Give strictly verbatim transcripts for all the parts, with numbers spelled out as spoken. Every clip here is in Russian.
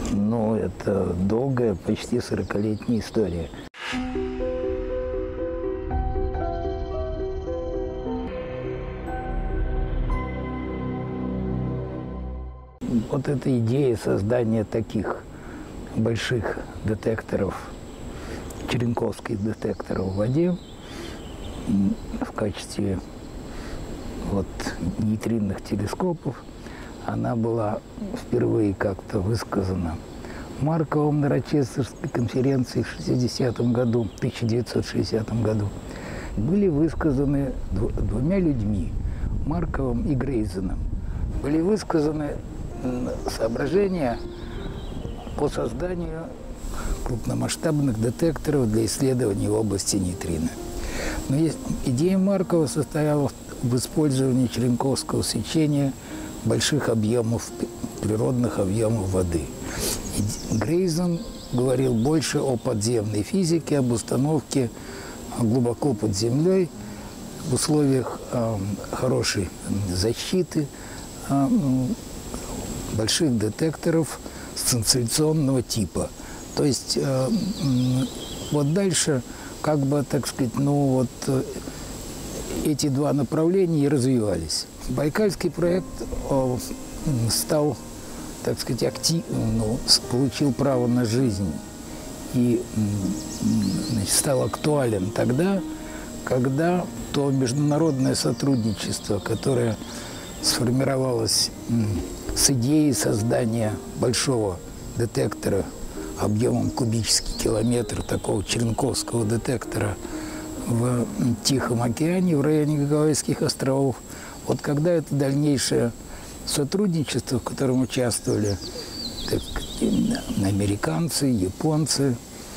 Ну, это долгая, почти сорокалетняя история. Вот эта идея создания таких больших детекторов, черенковских детекторов в воде в качестве вот нейтринных телескопов, она была впервые как-то высказана Марковым на Рочестерской конференции в шестидесятом году, тысяча девятьсот шестидесятом году. Были высказаны двумя людьми, Марковым и Грейзеном. Были высказаны соображения по созданию крупномасштабных детекторов для исследований в области нейтрино. Но есть, идея Маркова состояла в использовании черенковского сечения больших объемов, природных объемов воды. И Грейзен говорил больше о подземной физике, об установке глубоко под землей в условиях э, хорошей защиты э, больших детекторов сенсационного типа. То есть э, вот дальше, как бы, так сказать, ну вот эти два направления и развивались. Байкальский проект э, стал, так сказать, актив, ну, получил право на жизнь и, значит, стал актуален тогда, когда то международное сотрудничество, которое сформировалось с идеей создания большого детектора объемом кубический километр, такого черенковского детектора в Тихом океане, в районе Гавайских островов. Вот когда это дальнейшее сотрудничество, в котором участвовали, так сказать, американцы, японцы,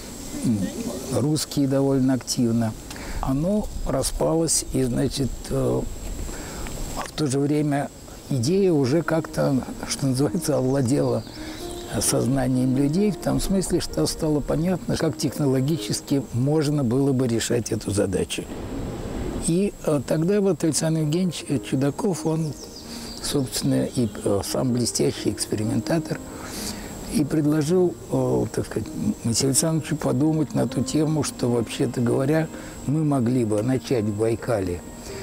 русские довольно активно, оно распалось, и, значит, в то же время идея уже как-то, что называется, овладела сознанием людей, в том смысле, что стало понятно, как технологически можно было бы решать эту задачу. И тогда вот Александр Евгеньевич Чудаков, он, собственно, и сам блестящий экспериментатор, и предложил, так сказать, Моисею Александровичу подумать на ту тему, что, вообще-то говоря, мы могли бы начать в Байкале,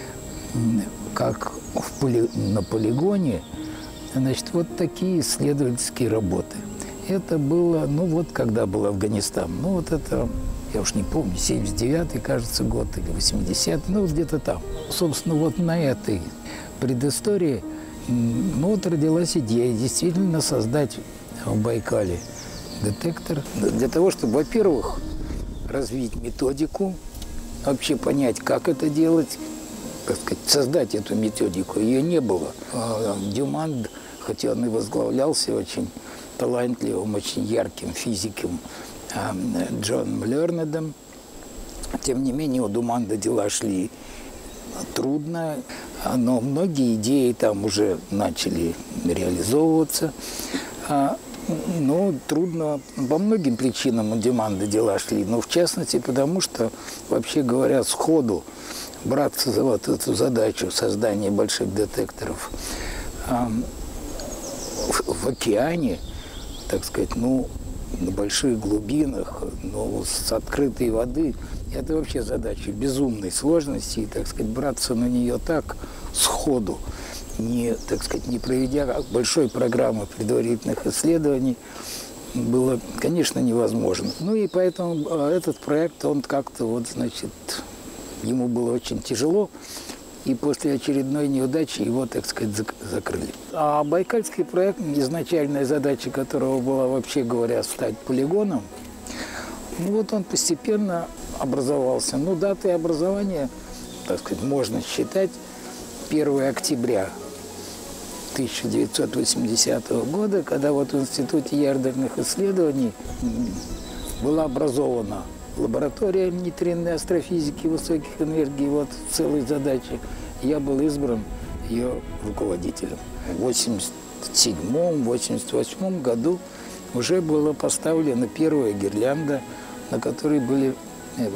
как в поли... на полигоне, значит, вот такие исследовательские работы. Это было, ну вот, когда был Афганистан, ну вот это, я уж не помню, семьдесят девятый, кажется, год, или восьмидесятый, ну где-то там. Собственно, вот на этой предыстории, ну вот родилась идея действительно создать в Байкале детектор для того, чтобы, во-первых, развить методику, вообще понять, как это делать, так сказать, создать эту методику. Ее не было. Дюман, хотя он и возглавлялся очень талантливым, очень ярким физиком Джоном Лернедом, тем не менее у Думанда дела шли трудно, но многие идеи там уже начали реализовываться. Но трудно по многим причинам у Думанда дела шли, но в частности потому, что, вообще говоря, сходу браться за вот эту задачу создания больших детекторов в океане, так сказать, ну, на больших глубинах, ну, с открытой воды, это вообще задача безумной сложности, и, так сказать, браться на нее так сходу, не, так сказать, не проведя большой программы предварительных исследований, было, конечно, невозможно. Ну и поэтому этот проект, он как-то вот, значит, ему было очень тяжело, и после очередной неудачи его, так сказать, закрыли. А Байкальский проект, изначальная задача которого была, вообще говоря, стать полигоном, ну вот он постепенно образовался. Ну, датой образования, так сказать, можно считать первое октября тысяча девятьсот восьмидесятого года, когда вот в Институте ядерных исследований была образована лаборатория нейтринной астрофизики высоких энергий, вот целой задачи. Я был избран ее руководителем. В восемьдесят седьмом — восемьдесят восьмом году уже была поставлена первая гирлянда, на которой были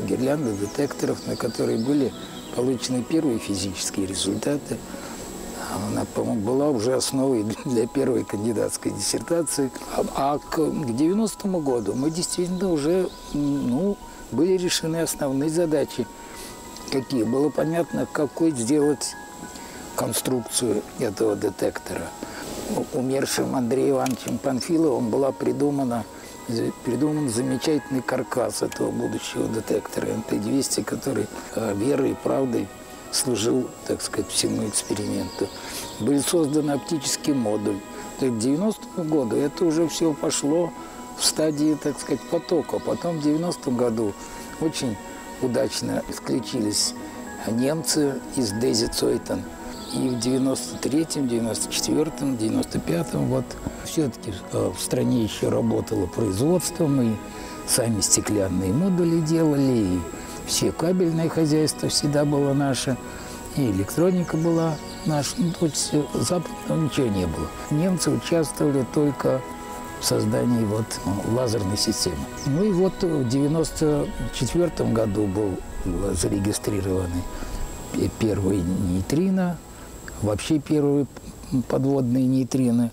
гирлянда детекторов, на которой были получены первые физические результаты Она, по-моему, была уже основой для первой кандидатской диссертации. А, а к, к девяностому году мы действительно уже ну, были решены основные задачи. Какие? Было понятно, какой сделать конструкцию этого детектора. Умершим Андреем Ивановичем Панфиловым была придумана, придуман замечательный каркас этого будущего детектора эм тэ двести, который верой и правдой служил, так сказать, всему эксперименту. Был создан оптический модуль. К девяностому году это уже все пошло в стадии, так сказать, потока. Потом в девяностом году очень удачно включились немцы из Дези Цойтен. И в девяносто третьем, девяносто четвёртом, девяносто пятом вот все-таки в стране еще работало производство, мы сами стеклянные модули делали, и все кабельное хозяйство всегда было наше, и электроника была наша. Ну, то есть западного ничего не было. Немцы участвовали только в создании вот лазерной системы. Ну и вот в девяносто четвёртом году был зарегистрированы первые нейтрино, вообще первые подводные нейтрино.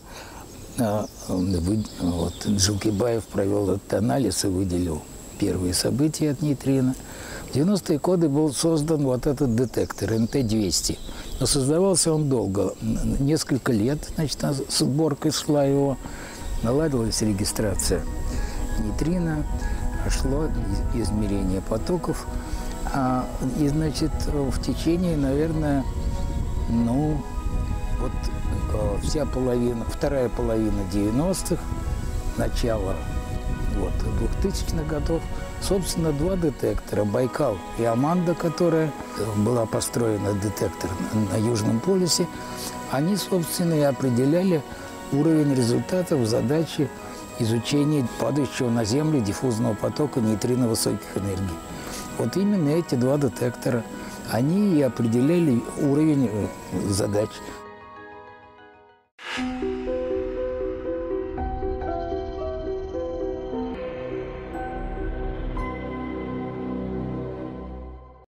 Вот, Джилкибаев провел этот анализ и выделил первые события от нейтрино. В девяностые годы был создан вот этот детектор эм тэ двести. Но создавался он долго, несколько лет, значит, сборка шла его, наладилась регистрация нейтрино, шло измерение потоков. А, и, значит, в течение, наверное, ну, вот вся половина, вторая половина девяностых, начало вот, двухтысячных годов, собственно, два детектора, Байкал и Аманда, которая была построена, детектор на Южном полюсе, они, собственно, и определяли уровень результатов задачи изучения падающего на Землю диффузного потока нейтрино высоких энергий. Вот именно эти два детектора, они и определяли уровень задач.